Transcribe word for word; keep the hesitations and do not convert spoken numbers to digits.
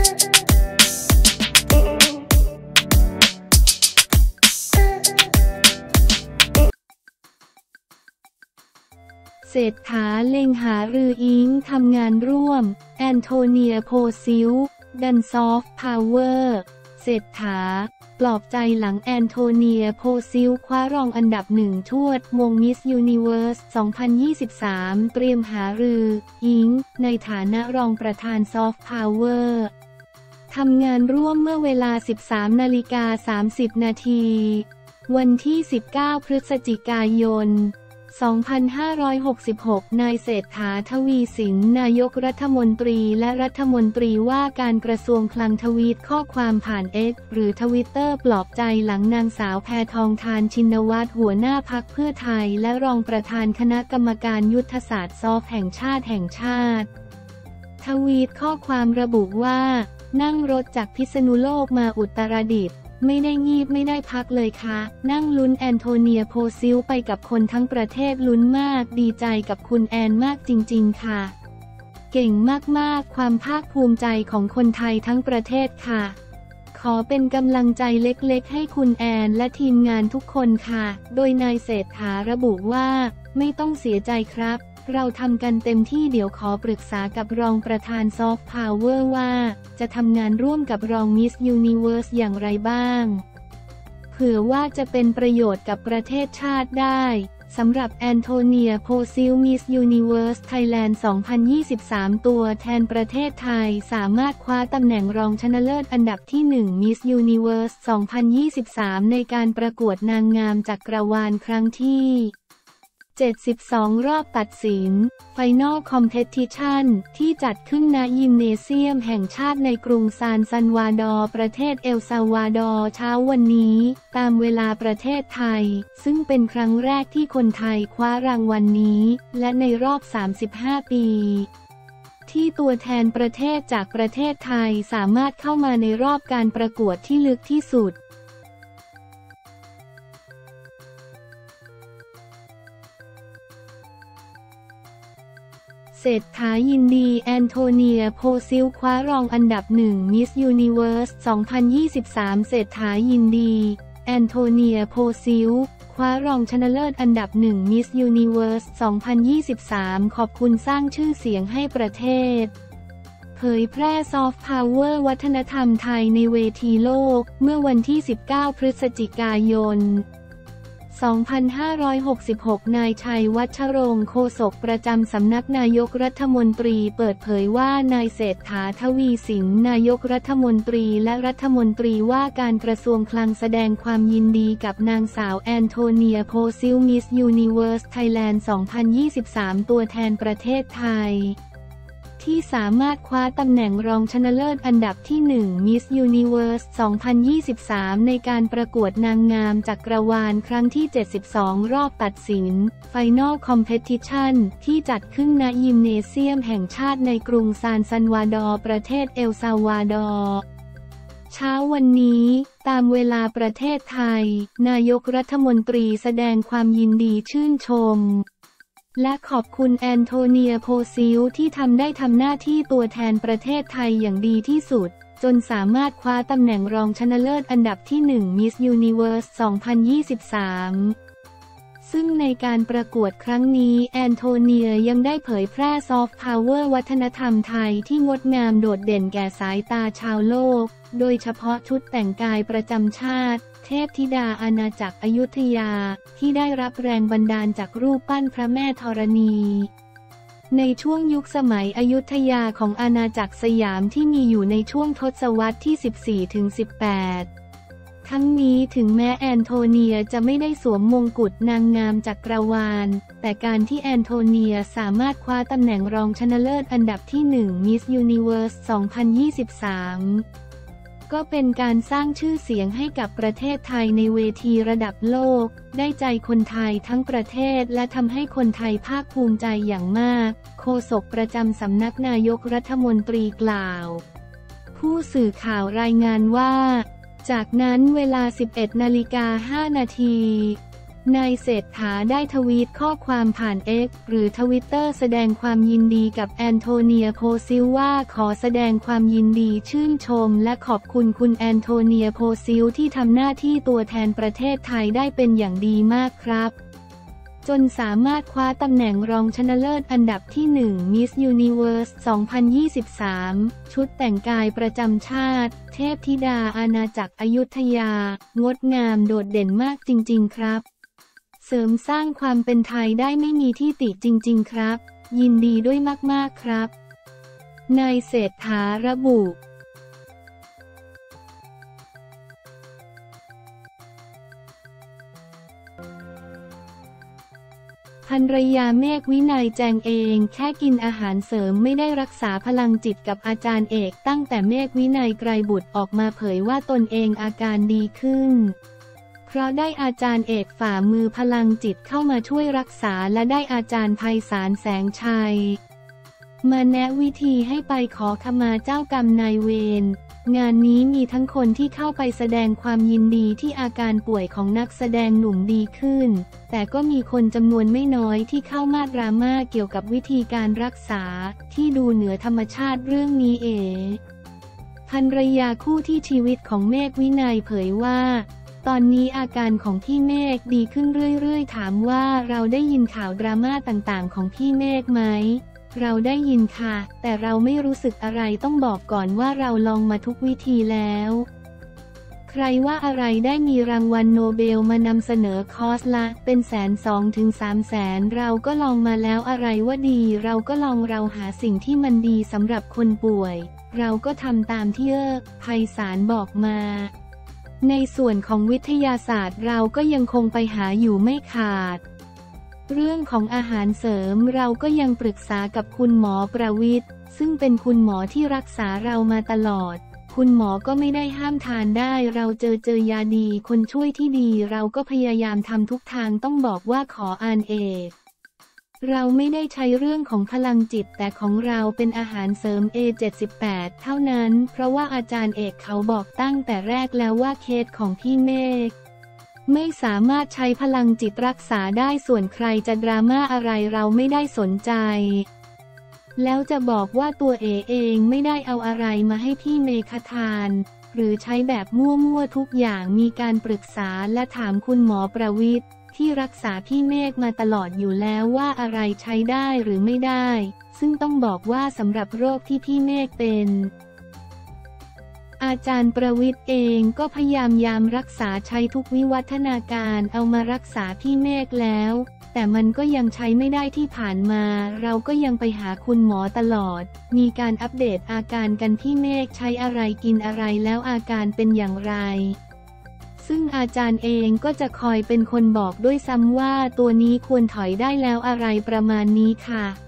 เศรษฐาเล็งหารืออิงทำงานร่วมแอนโทเนียโพซิลดันซอฟต์พาวเวอร์เศรษฐาปลอบใจหลังแอนโทเนียโพซิลคว้ารองอันดับหนึ่งทั่ววงมิสยูนิเวิร์ส สองพันยี่สิบสาม เตรียมหารืออิงในฐานะรองประธานซอฟต์พาวเวอร์ทำงานร่วมเมื่อเวลา สิบสามนาฬิกาสามสิบนาทีวันที่ สิบเก้า พฤศจิกายนสองพันห้าร้อยหกสิบหก นายเศรษฐา ทวีสินนายกรัฐมนตรีและรัฐมนตรีว่าการกระทรวงคลังทวีตข้อความผ่าน เอ็กซ์ หรือทวิตเตอร์ปลอบใจหลังนางสาวแพทองธารชินวัตรหัวหน้าพรรคเพื่อไทยและรองประธานคณะกรรมการยุทธศาสตร์ซอฟแห่งชาติแห่งชาติทวีตข้อความระบุว่านั่งรถจากพิษณุโลกมาอุตรดิตถ์ไม่ได้งีบไม่ได้พักเลยค่ะนั่งลุ้นแอนโทเนียโพซิลไปกับคนทั้งประเทศลุ้นมากดีใจกับคุณแอนมากจริงๆค่ะเก่งมากๆความภาคภูมิใจของคนไทยทั้งประเทศค่ะขอเป็นกำลังใจเล็กๆให้คุณแอนและทีมงานทุกคนค่ะโดยนายเศรษฐาระบุว่าไม่ต้องเสียใจครับเราทำกันเต็มที่เดี๋ยวขอปรึกษากับรองประธานซอฟต์พาวเวอร์ว่าจะทำงานร่วมกับรองมิสยูนิเวิร์สอย่างไรบ้างเผื่อว่าจะเป็นประโยชน์กับประเทศชาติได้สำหรับแอนโทเนียโพซิลมิสยูนิเวิร์สไทยแลนด์ สองพันยี่สิบสาม ตัวแทนประเทศไทยสามารถคว้าตำแหน่งรองชนะเลิศอันดับที่หนึ่งมิสยูนิเวิร์ส สองพันยี่สิบสาม ในการประกวดนางงามจักรวาลครั้งที่เจ็ดสิบสอง รอบตัดสิน Final Competition ที่จัดขึ้นณยิมเนเซียมแห่งชาติในกรุงซานซันวาดอร์ประเทศเอลซัลวาดอร์เช้าวันนี้ตามเวลาประเทศไทยซึ่งเป็นครั้งแรกที่คนไทยคว้ารางวัล น, นี้และในรอบ สามสิบห้า ปีที่ตัวแทนประเทศจากประเทศไทยสามารถเข้ามาในรอบการประกวดที่ลึกที่สุดเศรษฐายินดีแอนโทเนียโพซิลคว้ารองอันดับหนึ่งมิสยูนิเวิร์ส สองพันยี่สิบสาม เศรษฐายินดีแอนโทเนียโพซิลคว้ารองชนะเลิศอันดับหนึ่งมิสยูนิเวิร์ส สองพันยี่สิบสาม ขอบคุณสร้างชื่อเสียงให้ประเทศเผยแพร่ซอฟต์พาวเวอร์วัฒนธรรมไทยในเวทีโลกเมื่อวันที่ สิบเก้า พฤศจิกายนสองพันห้าร้อยหกสิบหก นายชัยวัชรงค์โฆษกประจำสำนักนายกรัฐมนตรีเปิดเผยว่านายเศรษฐา ทวีสินนายกรัฐมนตรีและรัฐมนตรีว่าการกระทรวงคลังแสดงความยินดีกับนางสาวแอนโทเนียโพซิลมิสยูนิเวิร์สไทยแลนด์ สองพันยี่สิบสาม ตัวแทนประเทศไทยที่สามารถคว้าตำแหน่งรองชนะเลิศอันดับที่หนึ่ง Miss Universe สองพันยี่สิบสาม ในการประกวดนางงามจักรวาลครั้งที่ เจ็ดสิบสอง รอบตัดสิน Final Competition ที่จัดขึ้นณยิมเนเซียมแห่งชาติในกรุงซานซันวาดอร์ประเทศเอลซัลวาดอร์เช้าวันนี้ตามเวลาประเทศไทยนายกรัฐมนตรีแสดงความยินดีชื่นชมและขอบคุณแอนโทเนียโพซิลที่ทำได้ทำหน้าที่ตัวแทนประเทศไทยอย่างดีที่สุดจนสามารถคว้าตำแหน่งรองชนะเลิศอันดับที่หนึ่ง Miss Universe สองพันยี่สิบสาม ซึ่งในการประกวดครั้งนี้แอนโทเนียยังได้เผยแพร่ซอฟต์พาวเวอร์วัฒนธรรมไทยที่งดงามโดดเด่นแก่สายตาชาวโลกโดยเฉพาะชุดแต่งกายประจำชาติเทพธิดาอาณาจักรอยุธยาที่ได้รับแรงบันดาลจากรูปปั้นพระแม่ธรณีในช่วงยุคสมัยอยุธยาของอาณาจักรสยามที่มีอยู่ในช่วงทศวรรษที่ สิบสี่ถึงสิบแปด ทั้งนี้ถึงแม้แอนโทเนียจะไม่ได้สวมมงกุฎนางงามจักรวาลแต่การที่แอนโทเนียสามารถคว้าตำแหน่งรองชนะเลิศอันดับที่หนึ่ง Miss Universe สองพันยี่สิบสามก็เป็นการสร้างชื่อเสียงให้กับประเทศไทยในเวทีระดับโลกได้ใจคนไทยทั้งประเทศและทำให้คนไทยภาคภูมิใจอย่างมากโฆษกประจำสำนักนายกรัฐมนตรีกล่าวผู้สื่อข่าวรายงานว่าจากนั้นเวลา สิบเอ็ดนาฬิกาห้านาทีนายเศรษฐาได้ทวีตข้อความผ่าน เอ็กซ์ หรือทวิตเตอร์แสดงความยินดีกับแอนโทเนียโพซิลว่าขอแสดงความยินดีชื่นชมและขอบคุณคุณแอนโทเนียโพซิลที่ทำหน้าที่ตัวแทนประเทศไทยได้เป็นอย่างดีมากครับจนสามารถคว้าตำแหน่งรองชนะเลิศอันดับที่ หนึ่ง Miss Universe สองพันยี่สิบสาม ชุดแต่งกายประจำชาติ เทพธิดาอาณาจักรอยุธยางดงามโดดเด่นมากจริงๆครับเสริมสร้างความเป็นไทยได้ไม่มีที่ติจริงๆครับยินดีด้วยมากๆครับนายเศรษฐาระบุภรรยาเมฆวินัยแจงเองแค่กินอาหารเสริมไม่ได้รักษาพลังจิตกับอาจารย์เอกตั้งแต่เมฆวินัยไกรบุตรออกมาเผยว่าตนเองอาการดีขึ้นเพราะได้อาจารย์เอกฝ่ามือพลังจิตเข้ามาช่วยรักษาและได้อาจารย์ไพศาลแสงชัยมาแนะวิธีให้ไปขอขมาเจ้ากรรมนายเวรงานนี้มีทั้งคนที่เข้าไปแสดงความยินดีที่อาการป่วยของนักแสดงหนุ่มดีขึ้นแต่ก็มีคนจำนวนไม่น้อยที่เข้ามาดราม่าเกี่ยวกับวิธีการรักษาที่ดูเหนือธรรมชาติเรื่องนี้เองภรรยาคู่ที่ชีวิตของเมฆวินัยเผยว่าตอนนี้อาการของพี่เมฆดีขึ้นเรื่อยๆถามว่าเราได้ยินข่าวดราม่าต่างๆของพี่เมฆไหมเราได้ยินค่ะแต่เราไม่รู้สึกอะไรต้องบอกก่อนว่าเราลองมาทุกวิธีแล้วใครว่าอะไรได้มีรางวัลโนเบลมานำเสนอคอร์สละเป็นแสนสองถึงสามแสนเราก็ลองมาแล้วอะไรว่าดีเราก็ลองเราหาสิ่งที่มันดีสำหรับคนป่วยเราก็ทำตามที่เออไพศาลบอกมาในส่วนของวิทยาศาสตร์เราก็ยังคงไปหาอยู่ไม่ขาดเรื่องของอาหารเสริมเราก็ยังปรึกษากับคุณหมอประวิตรซึ่งเป็นคุณหมอที่รักษาเรามาตลอดคุณหมอก็ไม่ได้ห้ามทานได้เราเจอเจอยาดีคนช่วยที่ดีเราก็พยายามทำทุกทางต้องบอกว่าขออ่านเอกเราไม่ได้ใช้เรื่องของพลังจิตแต่ของเราเป็นอาหารเสริม เอ เจ็ดสิบแปด เท่านั้นเพราะว่าอาจารย์เอกเขาบอกตั้งแต่แรกแล้วว่าเคสของพี่เมฆไม่สามารถใช้พลังจิตรักษาได้ส่วนใครจะดราม่าอะไรเราไม่ได้สนใจแล้วจะบอกว่าตัวเอเองไม่ได้เอาอะไรมาให้พี่เมฆทานหรือใช้แบบมั่วๆทุกอย่างมีการปรึกษาและถามคุณหมอประวิตรที่รักษาพี่เมฆมาตลอดอยู่แล้วว่าอะไรใช้ได้หรือไม่ได้ซึ่งต้องบอกว่าสำหรับโรคที่พี่เมฆเป็นอาจารย์ประวิตรเองก็พยายามยามรักษาใช้ทุกวิวัฒนาการเอามารักษาพี่เมฆแล้วแต่มันก็ยังใช้ไม่ได้ที่ผ่านมาเราก็ยังไปหาคุณหมอตลอดมีการอัปเดตอาการกันพี่เมฆใช้อะไรกินอะไรแล้วอาการเป็นอย่างไรซึ่งอาจารย์เองก็จะคอยเป็นคนบอกด้วยซ้ำว่าตัวนี้ควรถอยได้แล้วอะไรประมาณนี้ค่ะ